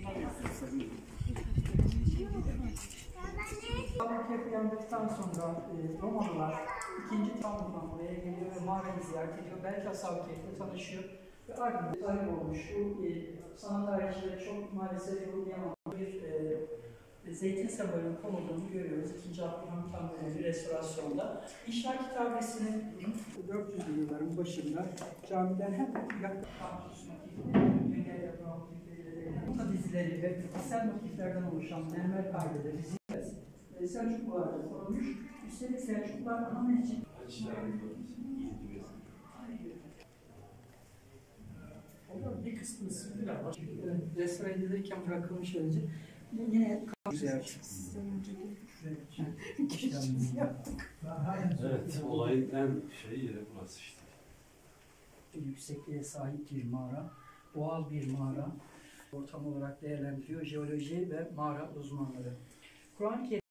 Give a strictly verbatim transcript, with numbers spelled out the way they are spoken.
Fabrika yapıldıktan sonra e, Romalılar ikinci Tanrı'dan buraya geliyor ve mağarayı ziyaret ediyor. Belki Asavkeyf'le tanışıyor ve ardından tarih olmuş. Bu e, sanat tarihçileri çok maalesef yorumlayamam. Bir e, zeytin sembolünün konulduğunu görüyoruz. İkinci Abdülhamit Han dönemi restorasyonda. İnşa kitabesinin dört yüzlü yılların başında camiden hem yaklaşık Bunun dizileri ve bitkisel motiflerden oluşan mermer kaydeleri e, Selçuklular'da korunmuş. Üstelik Selçuklular Ahmet için bir kısmı sıfırlar var. Restore edilirken bırakılmış önce. Yine güzel. Evet, olayın en şey yeri burası işte. Yüksekliğe sahip bir mağara, doğal bir mağara ortam olarak değerlendiriyor jeoloji ve mağara uzmanları. Kur'an-ı Kerim